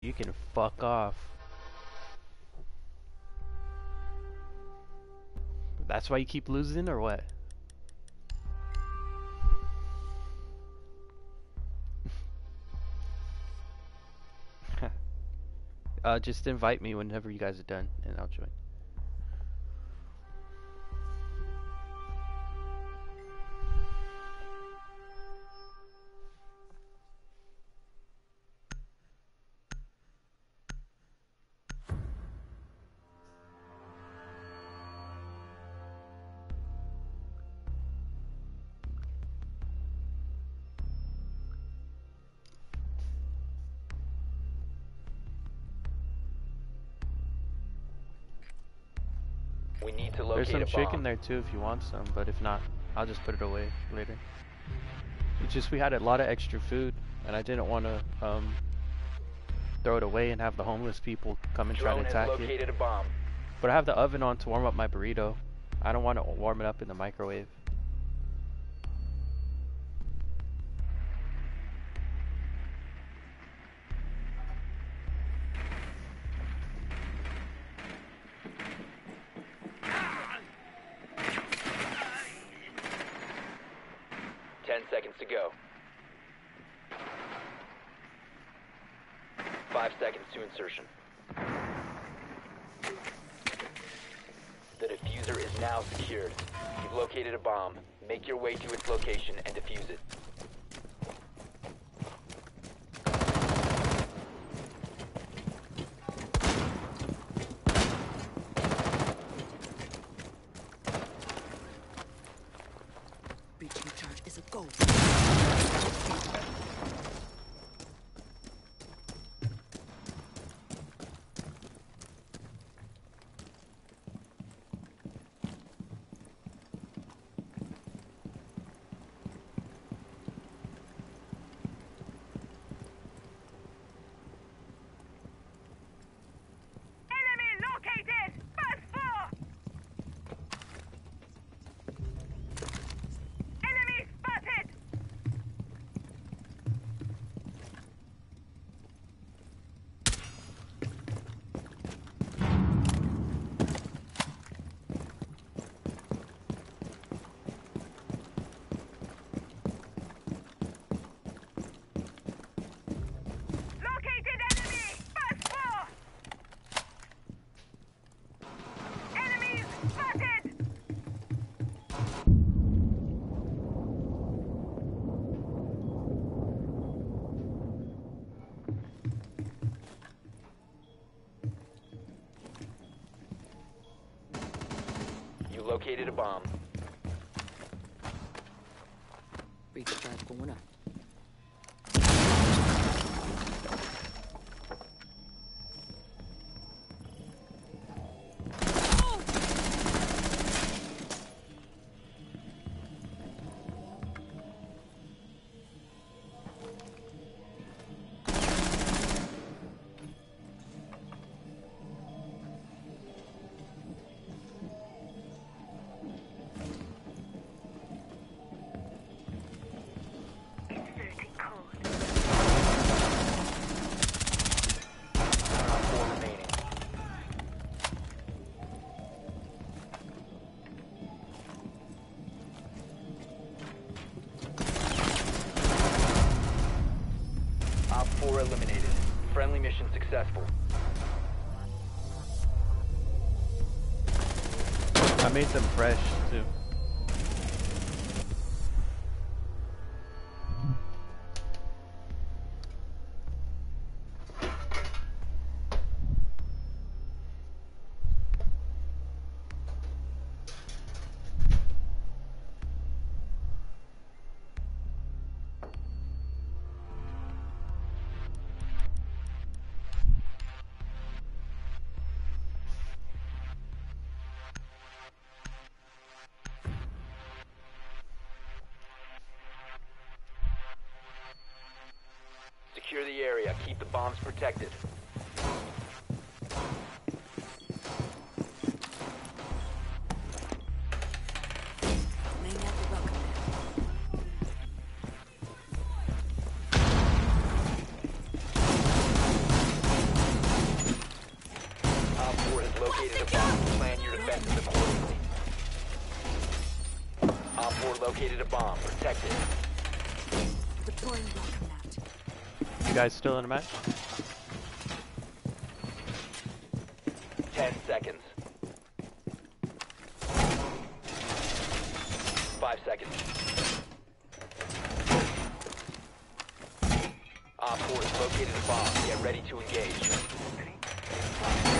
You can fuck off. That's why you keep losing, or what? Just invite me whenever you guys are done, and I'll join. We need to There's locate some a chicken bomb. there too if you want some, but if not, I'll just put it away later. It's just we had a lot of extra food, and I didn't want to throw it away and have the homeless people come and try to Drone has attack it. located a bomb. But I have the oven on to warm up my burrito. I don't want to warm it up in the microwave. Seconds to go. 5 seconds to insertion. The diffuser is now secured. You've located a bomb. Make your way to its location and defuse it. Breaching charge is a goal. Located a bomb. Breach charge going up. Eliminated. Friendly mission successful. I made them fresh too. Secure the area. Keep the bombs protected. defenses accordingly. Op 4 located a bomb. Protect it. Deploying welcome mat. You guys still in a match? 10 seconds. 5 seconds. Op 4 has located a bomb. Get ready to engage.